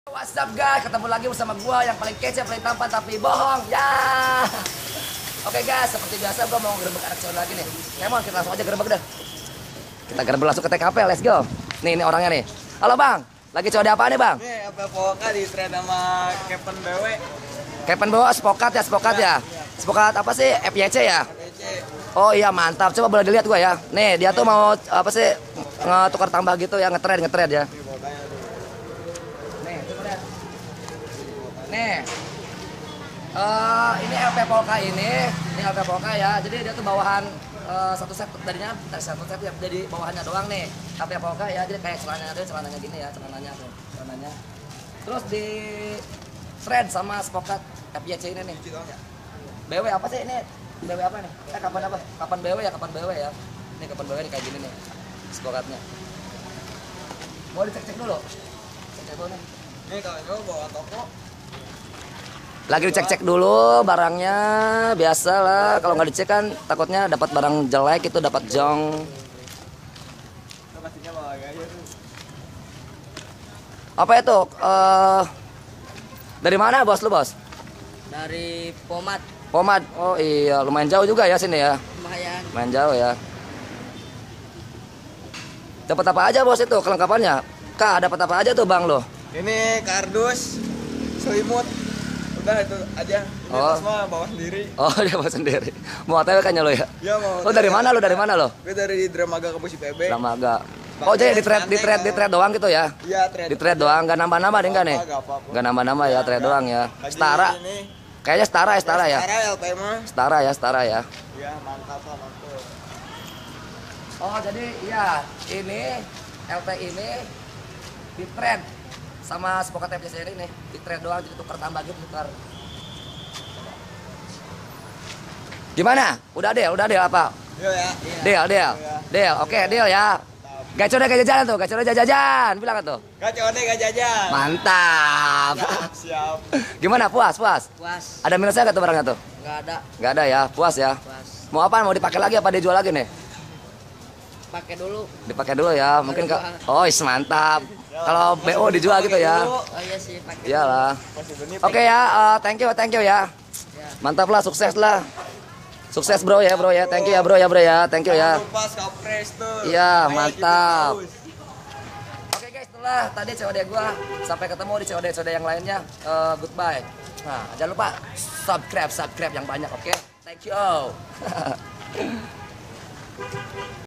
What's up guys, ketemu lagi bersama gua yang paling kece, paling tampan tapi bohong ya. Oke guys, seperti biasa gua mau gerebek anak cowok lagi nih. Emang kita langsung aja gerebek dah. Kita gerebek langsung ke TKP, let's go. Nih orangnya nih. Halo bang, lagi cowok apa nih bang? Nih apa pokoknya di trade sama Captain BW. Captain BW spokat ya, spokat ya. Spokat apa sih? FYC ya? Oh iya mantap, coba boleh dilihat gua ya. Nih dia tuh mau apa sih tukar tambah gitu ya, ngetrade ya. Nih, ini LP Polka ini LP Polka ya. Jadi dia tuh bawahan satu set tadinya satu set ya, jadi bawahannya doang nih. LP Polka ya, jadi kayak celananya gini ya, celananya. Terus di thread sama spokat FYC ini nih. BW apa sih ini? BW apa nih? Kapan apa? Kapan BW ya? Kapan BW ya? Ini kapan BW nih kayak gini nih. Spokatnya. Mau dicek dulu. Cek dulu nih. Nih kalau ini bawa toko. Lagi dicek dulu barangnya, biasa lah. Kalau nggak dicek kan takutnya dapat barang jelek, itu dapat jong. Pastinya bawa gaya tuh. Apa itu? Dari mana bos lu bos? Dari Pomat. Pomad. Oh iya, lumayan jauh juga ya sini ya. Lumayan. Lumayan jauh ya. Dapat apa aja bos itu kelengkapannya? Kak, dapat apa aja tuh bang lo? Ini kardus, selimut. Udah itu aja. Ini Oh. tas mah bawa sendiri. Oh dia bawa sendiri. Mau OTW kan lo ya? Ya mau. Oh dari mana lo? Dari mana lo? Gue dari Dramaga Kampus IPB. Dramaga. Oh jadi di trade doang gitu ya? Iya, trade. Di trade doang, nggak nambah-nambah nih enggak nih? Nggak apa-apa. Nggak nambah-nambah ya, trade doang ya. Lagi Setara. ini. Kayaknya setara ya. Setara LP mah. Setara ya. Iya, mantap lah mantap. Oh jadi iya, ini LT ini di trade sama spokat FYC ini nih, di trade doang, jadi tukar tambah gitu, tukar. Gimana? Udah deal apa? Yo ya. Deal. Oke, deal ya. Gacor deh gak jajan tuh, gacor deh jajan. Bilang tuh. Gak gak jajan. Mantap. Siap. Gimana? Puas? Puas. Ada minusnya gak tuh barangnya tuh? Nggak ada. Gak ada ya, puas ya. Puas. Mau apa? Mau dipakai lagi apa dijual lagi nih? Pakai dulu. Dipakai dulu ya, mungkin oh mantap. Kalau BO dijual gitu ya. Oh iya sih pakai. Iyalah. Masih benih. Oke ya, thank you ya. Ya. Mantap lah, sukses lah. Sukses bro ya. Thank you ya bro ya. Thank you ya. Jangan lupa Skapres tuh. Iya, Kayak mantap. gitu terus. Oke guys, itulah tadi COD gua. Sampai ketemu di COD yang lainnya. Goodbye. Nah, jangan lupa subscribe yang banyak, oke? Thank you.